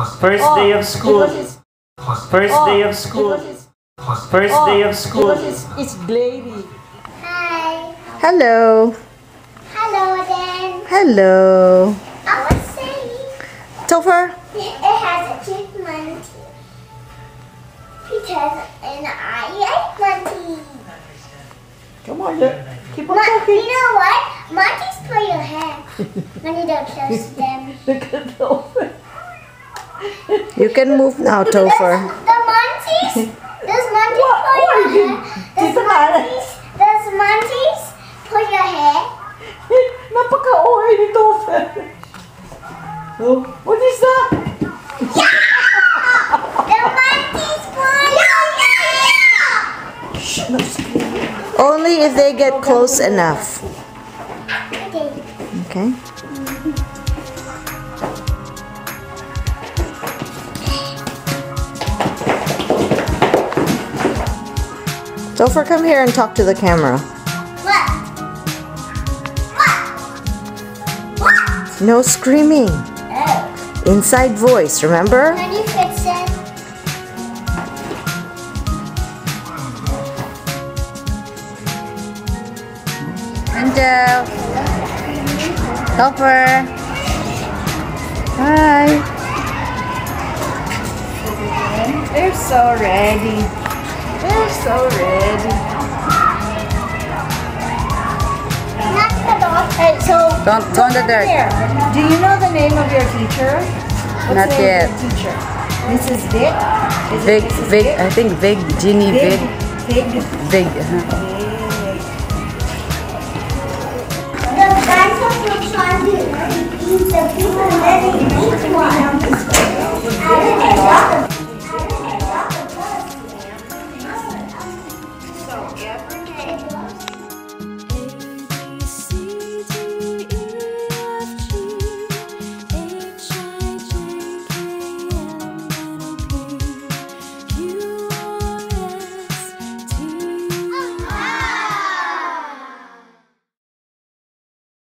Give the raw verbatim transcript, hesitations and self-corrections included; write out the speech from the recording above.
First Oh, day of school. First oh, day of school. because it's, First oh, day of school. because it's, it's glady. Hi. Hello. Hello again. Hello. I was saying Topher. it has a achievement. Because and I like monkey. Come on, look. Keep on Ma talking. you know what? Monkeys pull your hair when you don't close them. Look at Topher. You can move now, Topher. The monkeys, those monkeys What? pull What your are you hair. doing? Those Dito na. monkeys, those monkeys pull your hair. Napaka-ohay ni Topher. Oh, what is that? The monkeys pull your hair. Shh, no screaming. Only if they get close enough. Okay. Okay. Topher, come here and talk to the camera. What? What? What? No screaming. Oh. Inside voice, remember? Can you fix it? Hello. Topher. Hi. They're so ready. They're so ready. Not the dog. Hey, so Don't go in the dirt. here. Do you know the name of your teacher? What's Not the name yet. of your teacher? Missus Vic? Is it Vig, Missus Vig, I think Vig, Ginny Vig, Vig. Vig. Uh-huh. The dinosaur looks on the eat the people and then they eat one. And then they drop the So every day